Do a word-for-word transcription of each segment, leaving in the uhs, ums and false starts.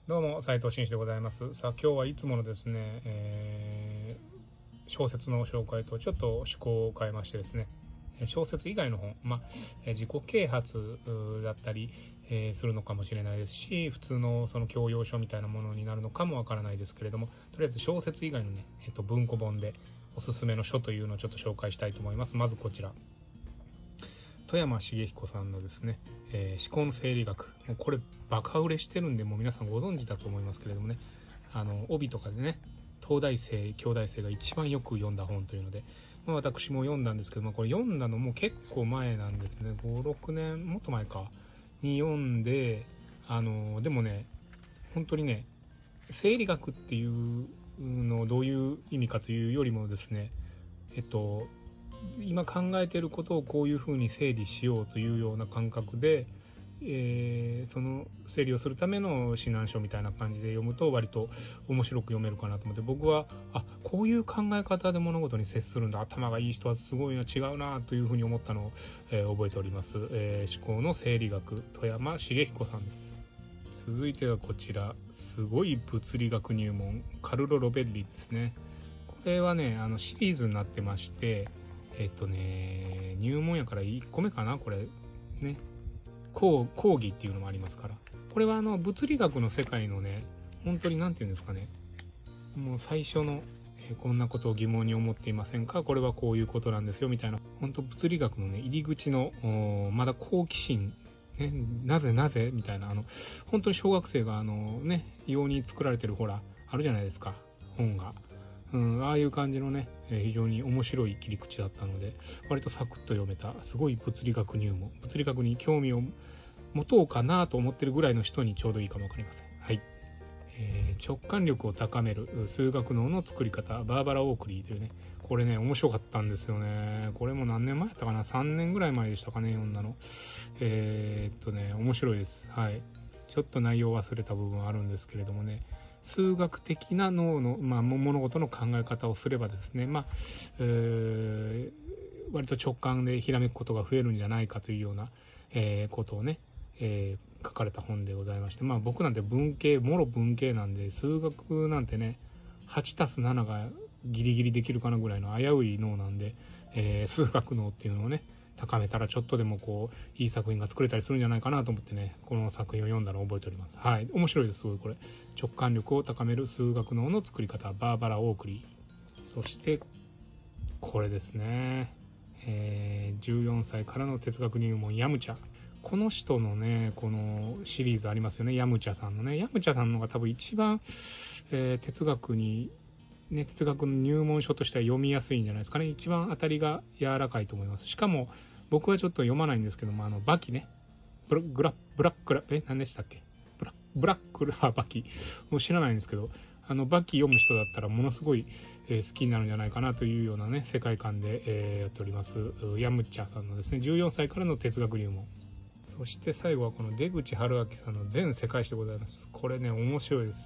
どうも斉藤真一でございます。さあ今日はいつものですね、えー、小説の紹介とちょっと趣向を変えましてですね、小説以外の本、まあ、自己啓発だったり、えー、するのかもしれないですし、普通のその教養書みたいなものになるのかもわからないですけれども、とりあえず小説以外のね、えっと、文庫本でおすすめの書というのをちょっと紹介したいと思います。まずこちら。富山茂彦さんのですね、えー、思考の整理学。もうこれバカ売れしてるんで、もう皆さんご存知だと思いますけれどもね、あの、帯とかでね、東大生、京大生が一番よく読んだ本というので、まあ、私も読んだんですけども、これ読んだのも結構前なんですね。ご、ろくねん、もっと前か、に読んで、あの、でもね、本当にね、生理学っていうのをどういう意味かというよりもですね、えっと、今考えていることをこういうふうに整理しようというような感覚で、えー、その整理をするための指南書みたいな感じで読むと割と面白く読めるかなと思って、僕はあこういう考え方で物事に接するんだ、頭がいい人はすごいな、違うなというふうに思ったのを、えー、覚えております、えー、思考の整理学、富山茂彦さんです。続いてはこちら、すごい物理学入門、カルロ・ロベッリですね。これはね、あのシリーズになってまして、えっとね、入門やからいっこめかな、これ。ね。講義っていうのもありますから。これはあの、物理学の世界のね、本当になんていうんですかね。もう最初の、えー、こんなことを疑問に思っていませんか？これはこういうことなんですよ、みたいな。本当物理学のね、入り口の、まだ好奇心、ね、なぜなぜみたいな、あの、本当に小学生があの、ね、用に作られてるほら、あるじゃないですか、本が。うん、ああいう感じのね、えー、非常に面白い切り口だったので、割とサクッと読めた、すごい物理学入門、物理学に興味を持とうかなと思ってるぐらいの人にちょうどいいかもわかりません。はい。えー、直感力を高める数学脳の作り方、バーバラ・オークリーというね、これね、面白かったんですよね。これも何年前だったかな ?さん 年ぐらい前でしたかね、読んだの。えー、っとね、面白いです。はい。ちょっと内容忘れた部分はあるんですけれどもね、数学的な脳の、まあ、物事の考え方をすればですね、まあ、えー、割と直感でひらめくことが増えるんじゃないかというような、えー、ことをね、えー、書かれた本でございまして、まあ僕なんて文系、もろ文系なんで、数学なんてね、はちたすなながギリギリできるかなぐらいの危うい脳なんで、えー、数学脳っていうのをね、高めたらちょっとでもこう、いい作品が作れたりするんじゃないかなと思ってね、この作品を読んだのを覚えております。はい。面白いです、すごいこれ。直感力を高める数学脳の作り方、バーバラ・オークリー。そして、これですね。えー、じゅうよんさいからの哲学入門、ヤムチャ。この人のね、このシリーズありますよね。ヤムチャさんのね。ヤムチャさんのが多分一番、えー、哲学に、ね、哲学の入門書としては読みやすいんじゃないですかね。一番当たりが柔らかいと思います。しかも、僕はちょっと読まないんですけども、あの、バキね。ブラ、グラ、ブラックラ、え、何でしたっけブラ、ブラックラーバキ。もう知らないんですけど、あの、バキ読む人だったらものすごい、えー、好きになるんじゃないかなというようなね、世界観で、えー、やっております。ヤムチャさんのですね、じゅうよんさいからの哲学入門。そして最後はこの出口春明さんの全世界史でございます。これね、面白いです。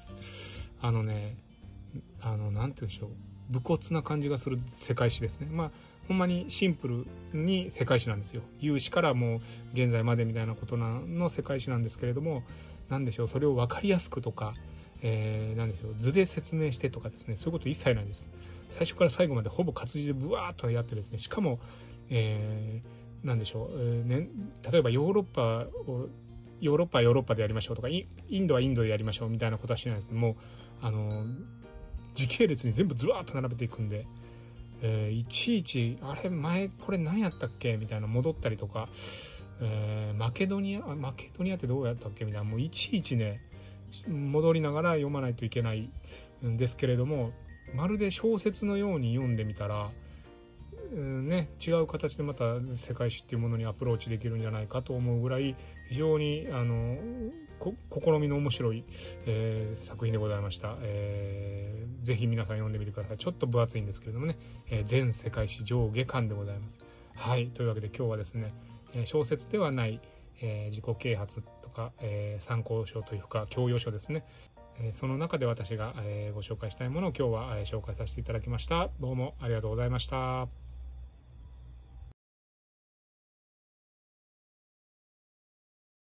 あのね、あの、なんて言うんでしょう。武骨な感じがする世界史ですね。まあ、ほんまにシンプルに世界史なんですよ。有史からもう現在までみたいなことなの世界史なんですけれども、なんでしょう、それを分かりやすくとか、えー、なんでしょう、図で説明してとかですね、そういうこと一切ないです。最初から最後までほぼ活字でブワーっとやってですね、しかも、えー、なんでしょう、えーね、例えばヨーロッパを、ヨーロッパはヨーロッパでやりましょうとか、インドはインドでやりましょうみたいなことはしないです。もう、あの、時系列に全部ズワーッと並べていくんで、えー、いちいち、あれ、前、これ何やったっけみたいな戻ったりとか、えー、マケドニア、マケドニアってどうやったっけみたいな、もういちいちね、戻りながら読まないといけないんですけれども、まるで小説のように読んでみたら、うんね、違う形でまた世界史っていうものにアプローチできるんじゃないかと思うぐらい、非常にあの試みの面白い、えー、作品でございました、えー。ぜひ皆さん読んでみてください。ちょっと分厚いんですけれどもね、えー、全世界史上下巻でございます。はい、というわけで今日はですね、小説ではない、えー、自己啓発とか、えー、参考書というか教養書ですね。その中で私がご紹介したいものを今日は紹介させていただきました。どうもありがとうございました。